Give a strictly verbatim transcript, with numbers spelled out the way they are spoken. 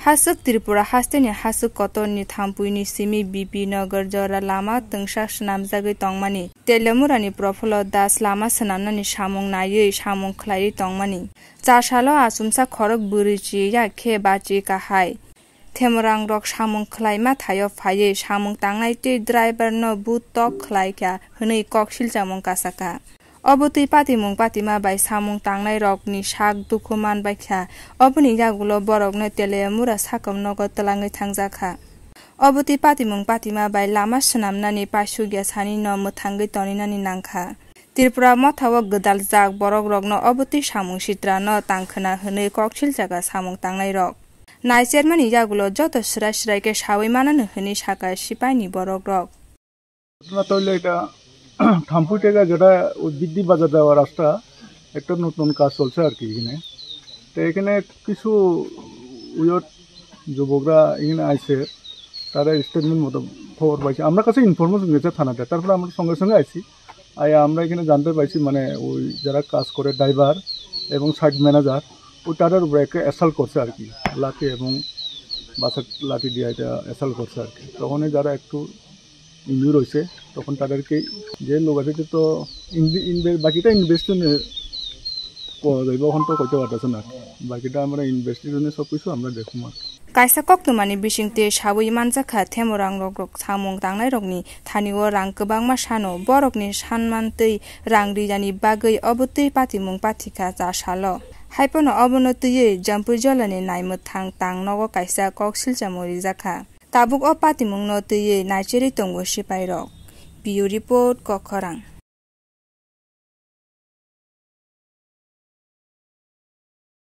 Hasuk Tripura hasteni hasuk kotoni thampuini simi bipi nagar jora lama tengsa snamjagoi tongmani telemurani profilo das lama sanamnani samung nayoi samung khlai tongmani chasalo asumsa khorok burichi ya khe bachi kahai themrang rok samung khlaima thayo phaye samung tangnai te driver no bu tok khlai kya hwnei koksil jamung kasaka Obutui patimung patima bai samung tangnai rokni sak dukuman baikha obuni yagulo borokno telemura sakom nogo telangai thangjakha Obutui patimung patima bai lama snamnani pasugya sani no muthangai toninani nangkha Tripura mothawo gdal jak borok rokno obutui samung sitra no tangkhna hwnei koksil jaga samung tangnai rok Naichermani yagulo joto srai srai ke sawai manano hwnei saka sipaini borok rok থাম্পুই থেকে যেটা বিদ্যুৎ বাজার দেওয়া রাস্তা একটা নতুন কাজ চলছে আর কি এখানে তো এখানে কিছু উইয়ট যুবকরা এখানে আইছে তারা স্টেটমেন্ট মতো খবর পাইছে আমরা কাছে ইনফরমেশন গেছে থানাতে তারপরে আমরা সঙ্গে সঙ্গে আইছি আই আমরা এখানে জানতে পাইছি মানে ওই যারা কাজ করে ড্রাইভার এবং সাইড ম্যানেজার ওই তাদের উপরে একটা অ্যাসাল্ট করছে আর কি লাঠি এবং বাসের লাঠি দিয়ে এটা অ্যাসাল্ট করছে আর কি তখন যারা একটু ইনজুর হয়েছে তখন তাদেরকে যে লোক আছে তো বাকিটা ইনভেস্টিগেশনে যাইব এখন তো কইতে পারতেছে না বাকিটা আমরা ইনভেস্টিগেশনে সব কিছু আমরা দেখুম আর Kaisa koktumani bisingte sawui manjakha themorang rok rok samung tangnai rokni thaniwo rang kwbangma sano borokni sanmantui rang rijani bagui obutui patimung pathika jasalo haipono obonotui jampui jolani naimuthang tang nogo kaisa koksil jamori jakha tabuk o patimung no tui naicheri tongo sipai rok Bureau report Kokharang